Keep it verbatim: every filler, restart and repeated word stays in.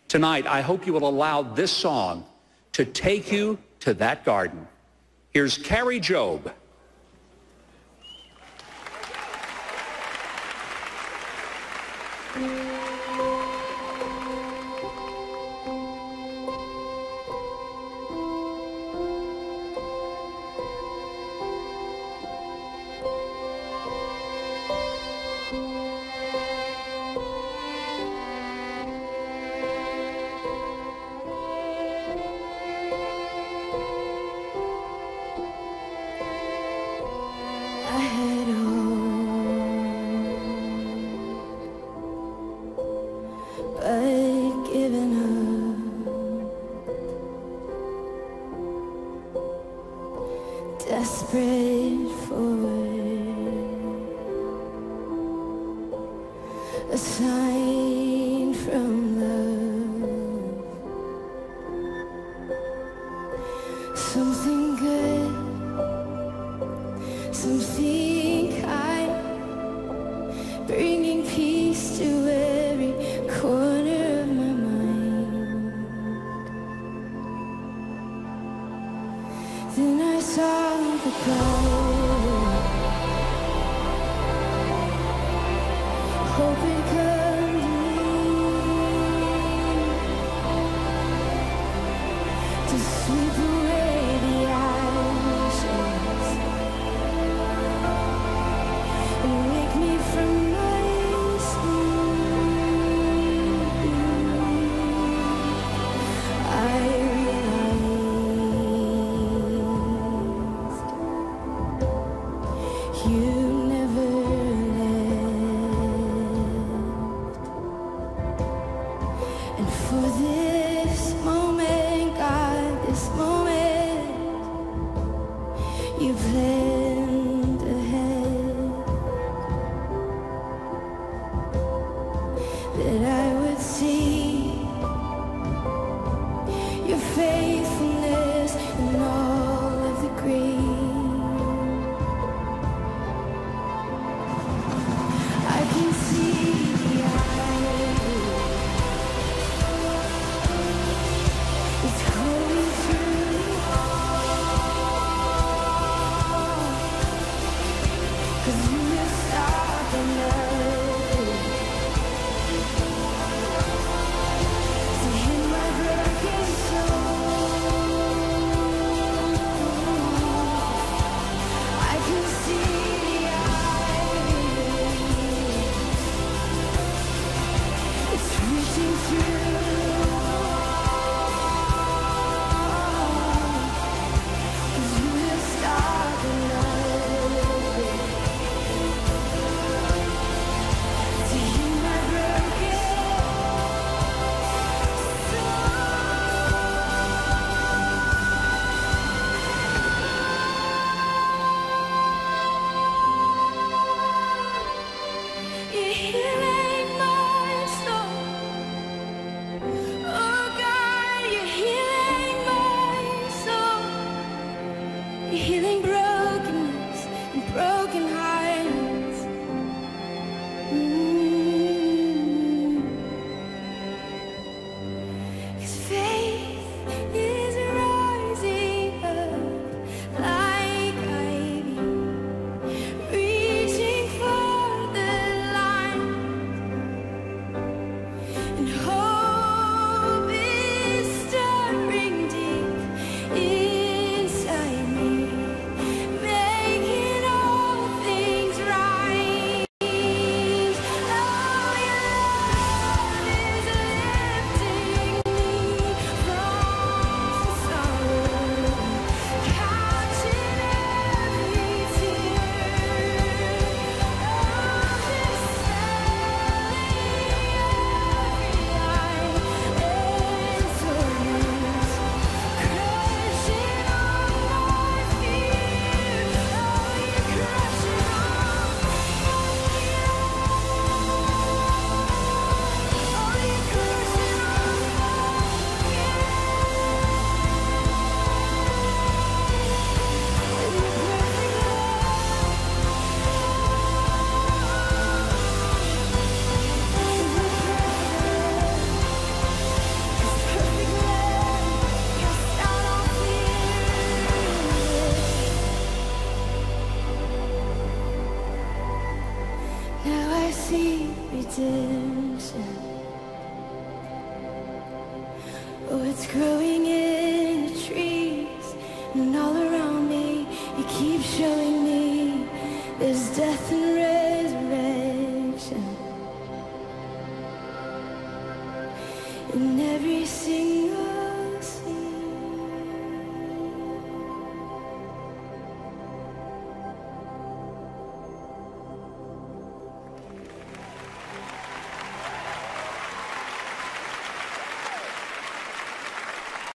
Tonight, I hope you will allow this song to take you to that garden. Here's Carrie Job. Desperate for a sign from love, something good, something kind, bringing peace to every corner of my mind. Then I saw the gold, hope it comes to sweep away the ashes and wake me from my sleep. I realized you never left, and for this moment, God, this moment, you planned ahead, that I would see your faithfulness in all of the green. I can see the eye, it's going through the heart. see redemption. Oh, it's growing in the trees and all around me. You keep showing me there's death and resurrection in every single